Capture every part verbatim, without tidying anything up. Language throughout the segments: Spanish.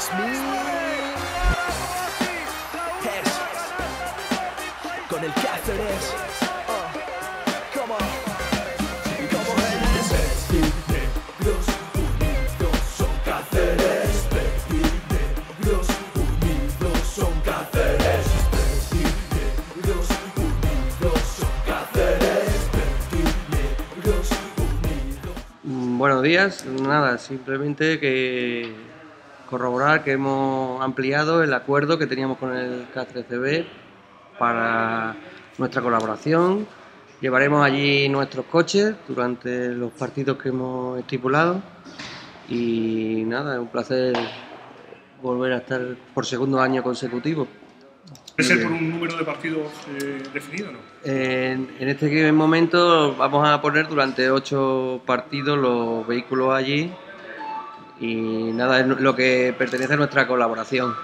Con el Cáceres. Buenos días, nada, simplemente que corroborar que hemos ampliado el acuerdo que teníamos con el Cáceres C B para nuestra colaboración. Llevaremos allí nuestros coches durante los partidos que hemos estipulado y nada, es un placer volver a estar por segundo año consecutivo. ¿Es ser por un número de partidos eh, definido o no? En, en este momento vamos a poner durante ocho partidos los vehículos allí y nada, es lo que pertenece a nuestra colaboración.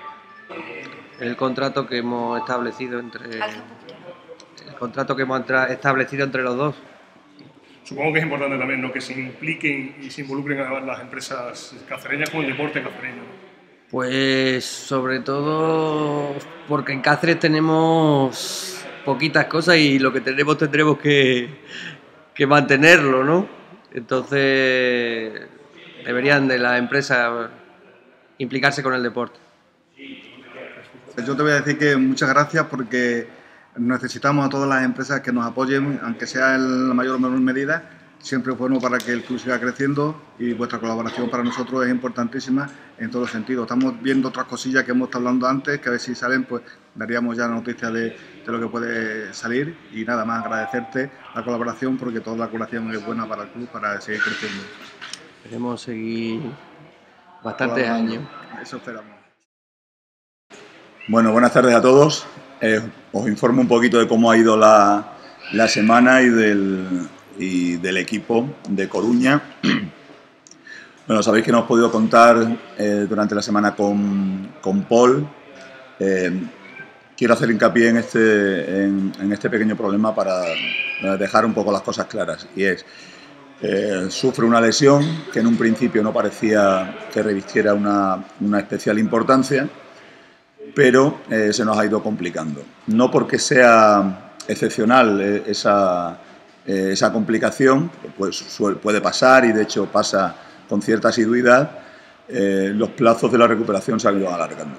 El contrato que hemos establecido entre el contrato que hemos establecido entre los dos. Supongo que es importante también, ¿no?, que se impliquen y se involucren a las empresas cacereñas con el deporte cacereño, ¿no? Pues sobre todo porque en Cáceres tenemos poquitas cosas y lo que tenemos tendremos que, que mantenerlo, ¿no? Entonces deberían de las empresas implicarse con el deporte. Yo te voy a decir que muchas gracias porque necesitamos a todas las empresas que nos apoyen, aunque sea en la mayor o menor medida. Siempre es bueno para que el club siga creciendo y vuestra colaboración para nosotros es importantísima en todos los sentidos. Estamos viendo otras cosillas que hemos estado hablando antes, que a ver si salen, pues daríamos ya noticia de, de lo que puede salir. Y nada más agradecerte la colaboración porque toda la colaboración es buena para el club, para seguir creciendo. Queremos seguir bastantes años. Eso esperamos. Bueno, buenas tardes a todos. Eh, os informo un poquito de cómo ha ido la, la semana y del... y del equipo de Coruña. Bueno, sabéis que nos hemos podido contar eh, durante la semana con, con Paul. Eh, quiero hacer hincapié en este, en, en este pequeño problema para dejar un poco las cosas claras. Y es, eh, sufre una lesión que en un principio no parecía que revistiera una, una especial importancia, pero eh, se nos ha ido complicando. No porque sea excepcional eh, esa... esa complicación, pues puede pasar y de hecho pasa con cierta asiduidad, eh, los plazos de la recuperación se han ido alargando.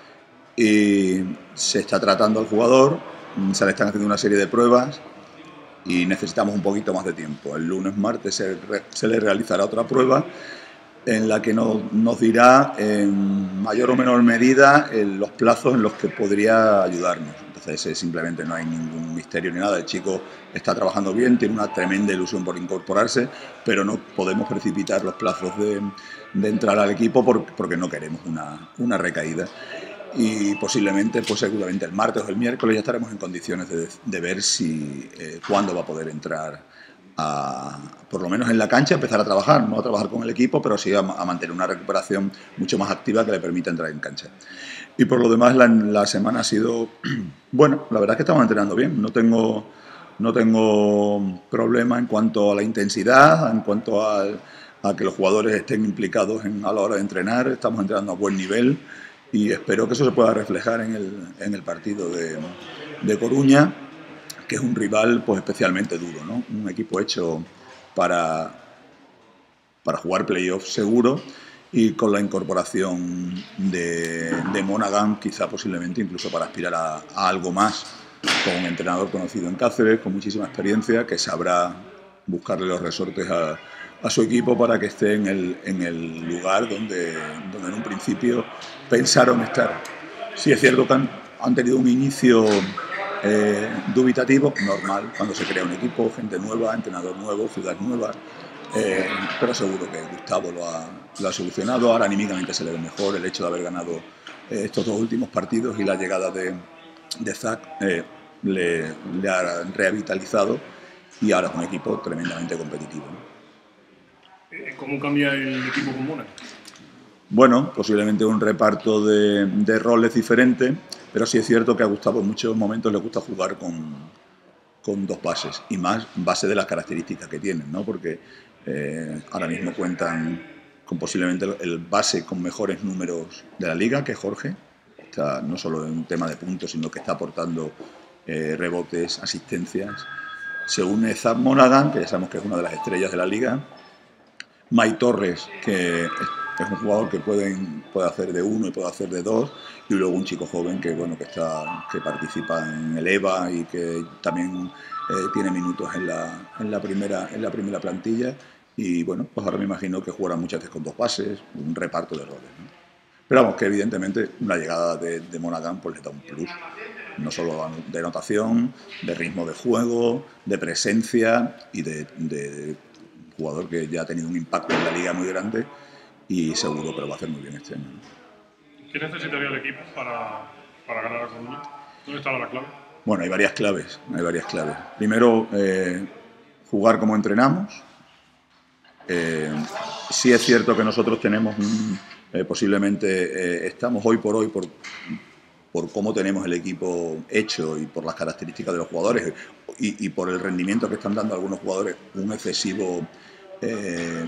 Y se está tratando al jugador, se le están haciendo una serie de pruebas y necesitamos un poquito más de tiempo. El lunes, martes se, se le realizará otra prueba en la que nos, nos dirá en mayor o menor medida en los plazos en los que podría ayudarnos. Entonces simplemente no hay ningún misterio ni nada. El chico está trabajando bien, tiene una tremenda ilusión por incorporarse, pero no podemos precipitar los plazos de, de entrar al equipo porque, porque no queremos una, una recaída. Y posiblemente, pues seguramente el martes o el miércoles ya estaremos en condiciones de, de ver si eh, cuándo va a poder entrar a, por lo menos en la cancha, empezar a trabajar, no a trabajar con el equipo, pero sí a, a mantener una recuperación mucho más activa que le permita entrar en cancha. Y por lo demás la, la semana ha sido, bueno, la verdad es que estamos entrenando bien, no tengo, no tengo problema en cuanto a la intensidad, en cuanto a, a que los jugadores estén implicados en, a la hora de entrenar, estamos entrenando a buen nivel y espero que eso se pueda reflejar en el, en el partido de, de Coruña, que es un rival pues especialmente duro, ¿no? Un equipo hecho para, para jugar playoffs seguro y con la incorporación de, de Monaghan, quizá posiblemente incluso para aspirar a, a algo más, con un entrenador conocido en Cáceres, con muchísima experiencia, que sabrá buscarle los resortes a, a su equipo para que esté en el, en el lugar donde, donde en un principio pensaron estar. Sí es cierto que han, han tenido un inicio eh, dubitativo, normal, cuando se crea un equipo, gente nueva, entrenador nuevo, ciudad nueva, eh, pero seguro que Gustavo lo ha, lo ha solucionado. Ahora anímicamente se le ve mejor el hecho de haber ganado eh, estos dos últimos partidos y la llegada de, de Zach eh, le, le ha revitalizado y ahora es un equipo tremendamente competitivo, ¿no? ¿Cómo cambia el equipo con Monaghan? Bueno, posiblemente un reparto de, de roles diferentes, pero sí es cierto que a Gustavo en muchos momentos le gusta jugar con, con dos bases, y más base de las características que tienen, ¿no? Porque eh, ahora mismo cuentan con posiblemente el base con mejores números de la liga, que es Jorge. Está no solo en un tema de puntos, sino que está aportando eh, rebotes, asistencias. Se une Zach Monaghan, que ya sabemos que es una de las estrellas de la liga. Mike Torres, que es, es un jugador que puede, puede hacer de uno y puede hacer de dos. Y luego un chico joven que, bueno, que, está, que participa en el E V A y que también eh, tiene minutos en la, en, la primera, en la primera plantilla. Y bueno, pues ahora me imagino que jugará muchas veces con dos bases, un reparto de roles, ¿no? Pero vamos, que evidentemente la llegada de, de Monaghan pues le da un plus, no solo de anotación, de ritmo de juego, de presencia y de, de jugador que ya ha tenido un impacto en la liga muy grande y seguro que lo va a hacer muy bien este año, ¿no? ¿Qué necesitaría el equipo para, para ganar a Coruña? ¿Dónde estaba la clave? Bueno, hay varias claves, hay varias claves. Primero, eh, jugar como entrenamos. Eh, sí es cierto que nosotros tenemos un, eh, posiblemente eh, estamos hoy por hoy por, por cómo tenemos el equipo hecho y por las características de los jugadores y, y por el rendimiento que están dando algunos jugadores, un excesivo eh,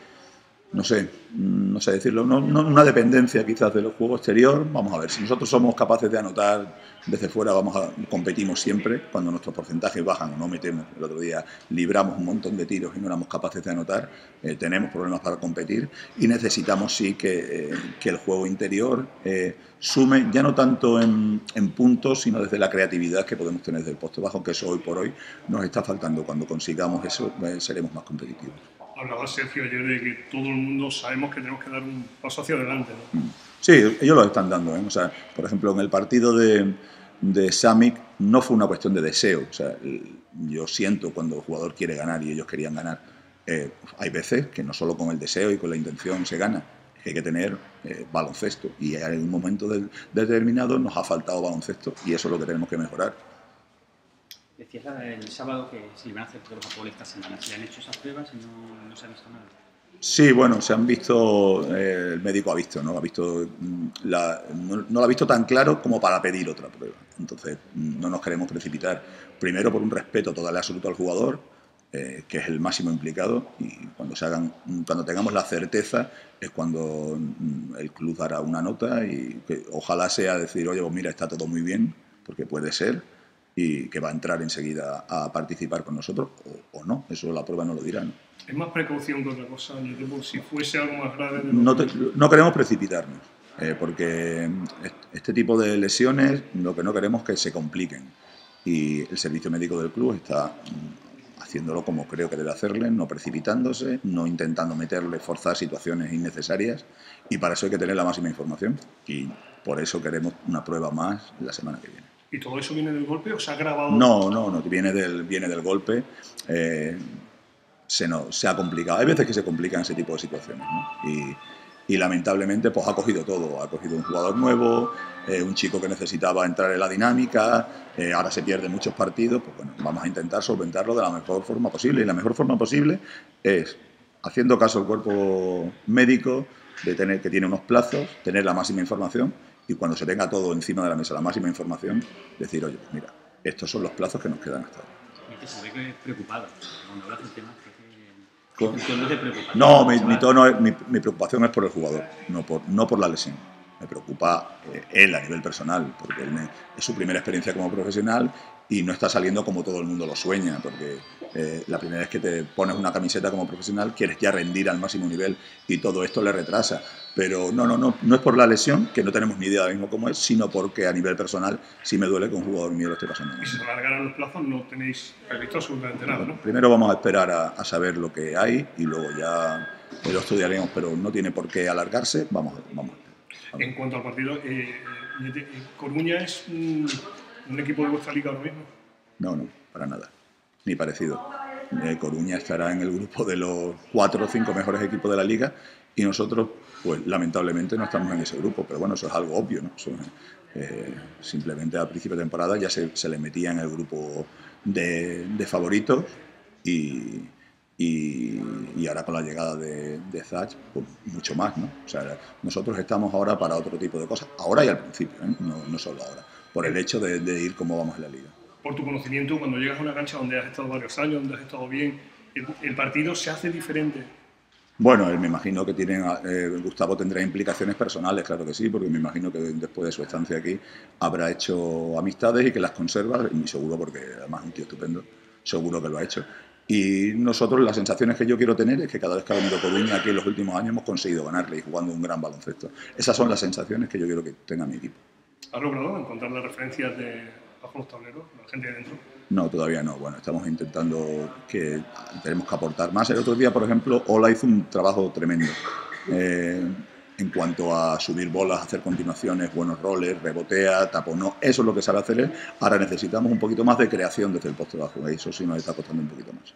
no sé, no sé decirlo, no, no una dependencia quizás del juego exterior. Vamos a ver, si nosotros somos capaces de anotar desde fuera, vamos a competimos siempre. Cuando nuestros porcentajes bajan o no metemos, el otro día libramos un montón de tiros y no éramos capaces de anotar, eh, tenemos problemas para competir y necesitamos sí que, eh, que el juego interior eh, sume, ya no tanto en, en puntos, sino desde la creatividad que podemos tener desde el poste bajo, que eso hoy por hoy nos está faltando. Cuando consigamos eso, eh, seremos más competitivos. Hablaba Sergio ayer de que todo el mundo sabemos que tenemos que dar un paso hacia adelante, ¿no? Sí, ellos lo están dando, ¿eh? O sea, por ejemplo, en el partido de, de Samick no fue una cuestión de deseo. O sea, yo siento cuando el jugador quiere ganar y ellos querían ganar. Eh, hay veces que no solo con el deseo y con la intención se gana, es que hay que tener eh, baloncesto. Y en un momento de, determinado nos ha faltado baloncesto y eso es lo que tenemos que mejorar. Decías el sábado que se iban a hacer todos los apolos esta semana. ¿Se han hecho esas pruebas y no, no se ha visto nada? Sí, bueno, se han visto, eh, el médico ha visto, ¿no? Ha visto la, no, no lo ha visto tan claro como para pedir otra prueba. Entonces, no nos queremos precipitar. Primero, por un respeto total y absoluto al jugador, eh, que es el máximo implicado, y cuando se hagan, cuando tengamos la certeza es cuando el club dará una nota y que ojalá sea decir, oye, pues mira, está todo muy bien, porque puede ser, y que va a entrar enseguida a participar con nosotros, o, o no, eso la prueba no lo dirá, ¿no? Es más precaución que otra cosa, yo por si fuese algo más grave... De no, te, no queremos precipitarnos, eh, porque este tipo de lesiones lo que no queremos es que se compliquen, y el servicio médico del club está haciéndolo como creo que debe hacerle, no precipitándose, no intentando meterle, forzar situaciones innecesarias, y para eso hay que tener la máxima información, y por eso queremos una prueba más la semana que viene. ¿Y todo eso viene del golpe o se ha grabado? No, no, no, viene del, viene del golpe. Eh, se, no, se ha complicado. Hay veces que se complican ese tipo de situaciones, ¿no? Y, y lamentablemente pues ha cogido todo. Ha cogido un jugador nuevo, eh, un chico que necesitaba entrar en la dinámica, eh, ahora se pierden muchos partidos. Pues bueno, vamos a intentar solventarlo de la mejor forma posible. Y la mejor forma posible es haciendo caso al cuerpo médico, de tener, que tiene unos plazos, tener la máxima información. Y cuando se tenga todo encima de la mesa, la máxima información, decir, oye, pues mira, estos son los plazos que nos quedan hasta ahora. Se ve que es preocupado. Cuando hablas del tema, ¿Con? ¿tu tono es de preocupación? No, mi, mi, tono es, mi, mi preocupación es por el jugador, no por, no por la lesión. Me preocupa eh, él a nivel personal, porque él me, es su primera experiencia como profesional y no está saliendo como todo el mundo lo sueña, porque eh, la primera vez que te pones una camiseta como profesional quieres ya rendir al máximo nivel y todo esto le retrasa. Pero no, no, no, no es por la lesión, que no tenemos ni idea ahora mismo cómo es, sino porque a nivel personal sí me duele que un jugador mío lo esté pasando. Y si se alargaran los plazos no tenéis previsto absolutamente nada, ¿no? Primero vamos a esperar a, a saber lo que hay y luego ya lo estudiaremos, pero no tiene por qué alargarse, vamos, vamos. vamos. En cuanto al partido, eh, eh, ¿Coruña es un, un equipo de vuestra liga ahora mismo? No, no, para nada, ni parecido. Eh, Coruña estará en el grupo de los cuatro o cinco mejores equipos de la liga y nosotros, pues lamentablemente no estamos en ese grupo, pero bueno, eso es algo obvio, ¿no? Eso, eh, simplemente a principio de temporada ya se, se le metía en el grupo de, de favoritos y, y, y ahora con la llegada de, de Zach, pues mucho más, ¿no? O sea, nosotros estamos ahora para otro tipo de cosas, ahora y al principio, ¿eh? no, no solo ahora, por el hecho de, de ir como vamos en la liga. Por tu conocimiento, cuando llegas a una cancha donde has estado varios años, donde has estado bien, ¿el, el partido se hace diferente Bueno, me imagino que tienen, eh, Gustavo tendrá implicaciones personales, claro que sí, porque me imagino que después de su estancia aquí habrá hecho amistades y que las conserva, y seguro, porque además es un tío estupendo, seguro que lo ha hecho. Y nosotros, las sensaciones que yo quiero tener es que cada vez que ha venido Coruña aquí en los últimos años hemos conseguido ganarle y jugando un gran baloncesto. Esas son las sensaciones que yo quiero que tenga mi equipo. ¿Has logrado encontrar las referencias de bajo los tableros, la gente de dentro? No, todavía no. Bueno, estamos intentando que tenemos que aportar más. El otro día, por ejemplo, Ola hizo un trabajo tremendo eh, en cuanto a subir bolas, hacer continuaciones, buenos roles, rebotea, taponó. Eso es lo que sabe hacer él. Ahora necesitamos un poquito más de creación desde el poste bajo. Eso sí nos está costando un poquito más.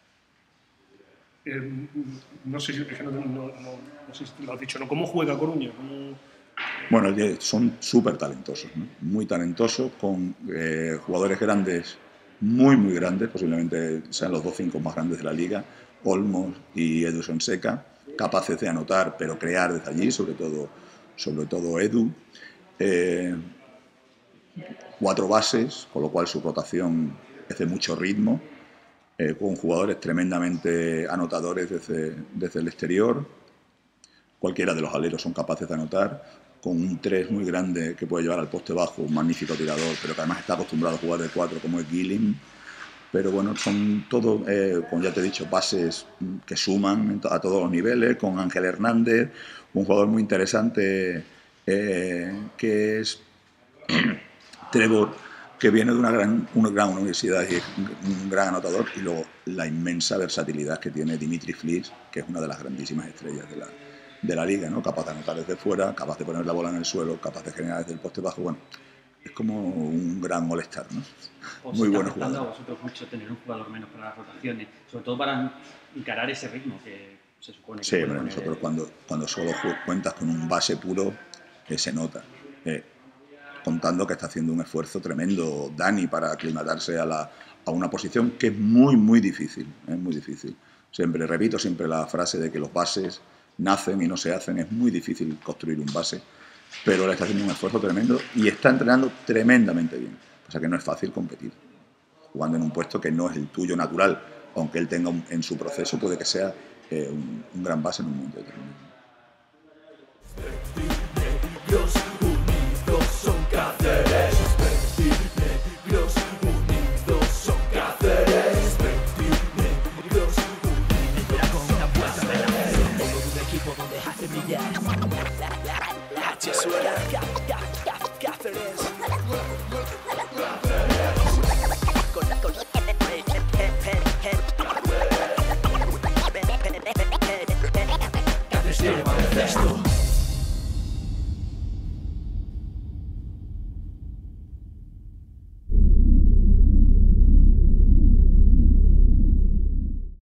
Eh, no sé si, es que no, no, no, no sé si lo has dicho, ¿no? ¿Cómo juega Coruña? ¿Cómo... Bueno, son súper talentosos, ¿no? Muy talentosos, con eh, jugadores grandes, muy, muy grandes, posiblemente sean los dos cinco más grandes de la liga, Olmos y Edu Sonseca, capaces de anotar, pero crear desde allí, sobre todo, sobre todo Edu. Eh, cuatro bases, con lo cual su rotación es de mucho ritmo, eh, con jugadores tremendamente anotadores desde, desde el exterior. Cualquiera de los aleros son capaces de anotar, con un tres muy grande que puede llevar al poste bajo, un magnífico tirador, pero que además está acostumbrado a jugar de cuatro, como es Gilling. Pero bueno, son todos, eh, como ya te he dicho, bases que suman a todos los niveles, con Ángel Hernández, un jugador muy interesante eh, que es Trevor, que viene de una gran, una gran universidad y es un gran anotador, y luego la inmensa versatilidad que tiene Dimitri Flis, que es una de las grandísimas estrellas de la de la liga, ¿no? Capaz de anotar desde fuera, capaz de poner la bola en el suelo, capaz de generar desde el poste bajo. Bueno, es como un gran all-star, ¿no? Os Muy está buenos costando jugadores. a vosotros mucho tener un jugador menos para las rotaciones, sobre todo para encarar ese ritmo que se supone que Sí, puede bueno, poner nosotros el- cuando, cuando solo ju- cuentas con un base puro, eh, se nota. Eh, contando que está haciendo un esfuerzo tremendo Dani para aclimatarse a, la, a una posición que es muy, muy difícil. Es muy difícil. Siempre repito siempre la frase de que los bases nacen y no se hacen. Es muy difícil construir un base, pero él está haciendo un esfuerzo tremendo y está entrenando tremendamente bien. O sea que no es fácil competir jugando en un puesto que no es el tuyo natural, aunque él tenga un, en su proceso puede que sea eh, un, un gran base en un momento determinado. Negros unidos son Cáceres. Negros unidos son Cáceres. Negros unidos con una buena relación. Todo un equipo donde hace brillar la suerte.